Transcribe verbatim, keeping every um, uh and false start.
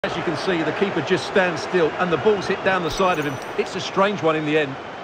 As you can see, the keeper just stands still and the ball's hit down the side of him. It's a strange one in the end.